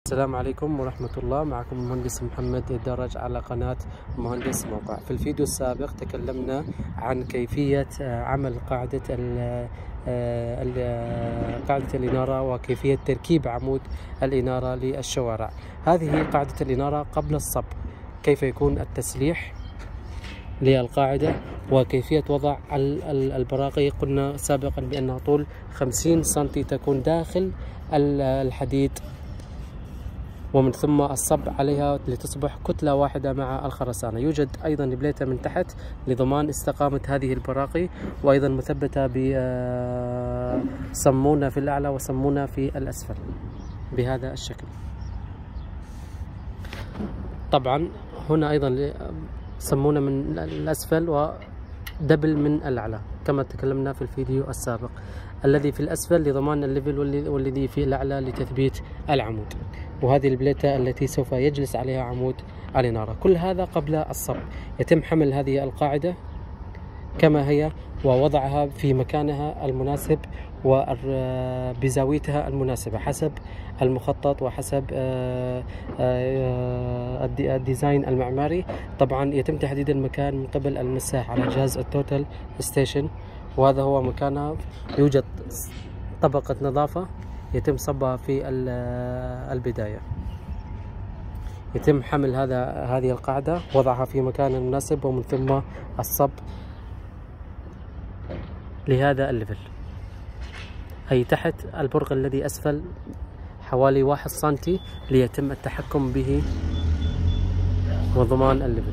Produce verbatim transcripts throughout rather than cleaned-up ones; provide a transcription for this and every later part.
السلام عليكم ورحمة الله. معكم المهندس محمد الدرج على قناة مهندس موقع. في الفيديو السابق تكلمنا عن كيفية عمل قاعدة قاعدة الإنارة وكيفية تركيب عمود الإنارة للشوارع. هذه قاعدة الإنارة قبل الصب، كيف يكون التسليح للقاعدة وكيفية وضع البراقي. قلنا سابقا بأنها طول خمسين سنتي تكون داخل الحديد، ومن ثم الصب عليها لتصبح كتلة واحدة مع الخرسانة. يوجد أيضا بليتة من تحت لضمان استقامة هذه البراقي، وأيضا مثبتة بصمونة في الأعلى وصمونة في الأسفل بهذا الشكل. طبعا هنا أيضا صمونة من الأسفل ودبل من الأعلى كما تكلمنا في الفيديو السابق. الذي في الأسفل لضمان الليفل والذي في الأعلى لتثبيت العمود، وهذه البليتة التي سوف يجلس عليها عمود الإنارة. كل هذا قبل الصب. يتم حمل هذه القاعدة كما هي ووضعها في مكانها المناسب وبزاويتها المناسبة حسب المخطط وحسب الديزاين المعماري. طبعا يتم تحديد المكان من قبل المساح على جهاز التوتال ستيشن، وهذا هو مكانها. يوجد طبقة نظافة يتم صبها في البداية. يتم حمل هذا هذه القاعدة، وضعها في مكان مناسب، ومن ثم الصب لهذا الليفل، أي تحت البرغ الذي أسفل حوالي واحد سنتي، ليتم التحكم به وضمان الليفل.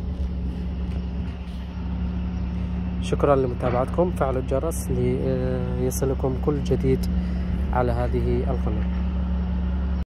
شكرا لمتابعتكم. فعلوا الجرس ليصلكم كل جديد على هذه القناة.